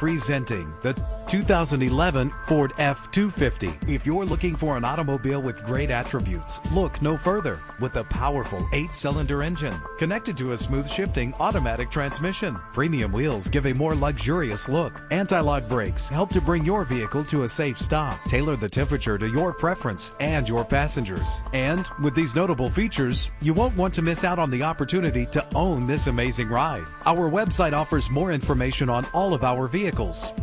Presenting the 2011 Ford F-250. If you're looking for an automobile with great attributes, look no further. With a powerful 8-cylinder engine connected to a smooth shifting automatic transmission, premium wheels give a more luxurious look. Anti-lock brakes help to bring your vehicle to a safe stop. Tailor the temperature to your preference and your passengers. And with these notable features, you won't want to miss out on the opportunity to own this amazing ride. Our website offers more information on all of our vehicles,